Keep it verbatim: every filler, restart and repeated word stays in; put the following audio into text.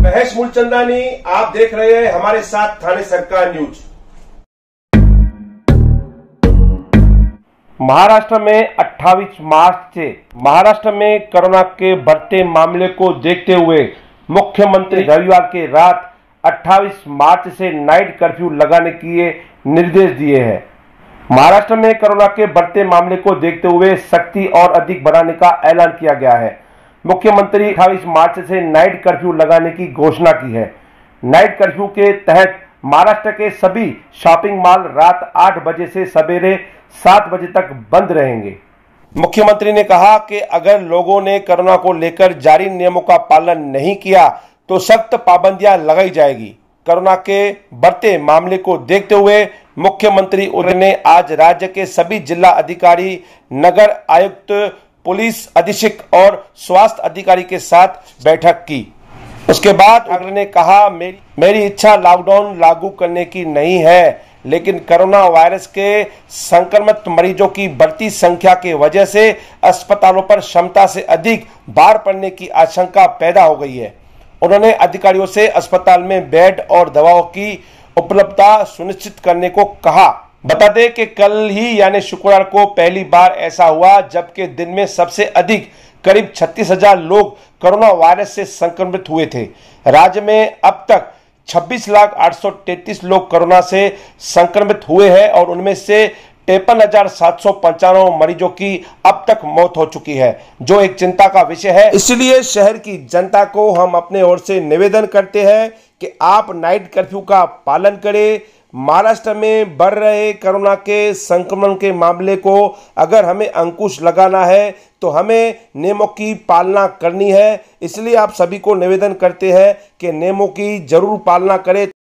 महेश मूलचंदानी, आप देख रहे हैं हमारे साथ थाने सरकार न्यूज। महाराष्ट्र में अट्ठाईस मार्च से महाराष्ट्र में कोरोना के बढ़ते मामले को देखते हुए मुख्यमंत्री रविवार की रात अट्ठाईस मार्च से नाइट कर्फ्यू लगाने के निर्देश दिए हैं। महाराष्ट्र में कोरोना के बढ़ते मामले को देखते हुए सख्ती और अधिक बढ़ाने का ऐलान किया गया है। मुख्यमंत्री अट्ठाईस मार्च से नाइट कर्फ्यू लगाने की घोषणा की है। नाइट कर्फ्यू के तहत महाराष्ट्र के सभी शॉपिंग मॉल रात आठ बजे से सवेरे सात बजे तक बंद रहेंगे। मुख्यमंत्री ने कहा कि अगर लोगों ने कोरोना को लेकर जारी नियमों का पालन नहीं किया तो सख्त पाबंदियां लगाई जाएगी। कोरोना के बढ़ते मामले को देखते हुए मुख्यमंत्री ने आज राज्य के सभी जिला अधिकारी, नगर आयुक्त, पुलिस अधीक्षक और स्वास्थ्य अधिकारी के साथ बैठक की। उसके बाद उन्होंने कहा, मेरी मेरी इच्छा लॉकडाउन लागू करने की नहीं है, लेकिन कोरोना वायरस के संक्रमित मरीजों की बढ़ती संख्या की वजह से अस्पतालों पर क्षमता से अधिक भार पड़ने की आशंका पैदा हो गई है। उन्होंने अधिकारियों से अस्पताल में बेड और दवाओं की उपलब्धता सुनिश्चित करने को कहा। बता दें कि कल ही यानी शुक्रवार को पहली बार ऐसा हुआ जबकि दिन में सबसे अधिक करीब छत्तीस हजार लोग कोरोना वायरस से संक्रमित हुए थे। राज्य में अब तक छब्बीस लाख आठ सौ तैंतीस लोग कोरोना से संक्रमित हुए हैं और उनमें से तिरपन हजार सात सौ पंचानवे मरीजों की अब तक मौत हो चुकी है, जो एक चिंता का विषय है। इसलिए शहर की जनता को हम अपने ओर से निवेदन करते हैं कि आप नाइट कर्फ्यू का पालन करें। महाराष्ट्र में बढ़ रहे कोरोना के संक्रमण के मामले को अगर हमें अंकुश लगाना है तो हमें नियमों की पालना करनी है। इसलिए आप सभी को निवेदन करते हैं कि नियमों की जरूर पालना करें।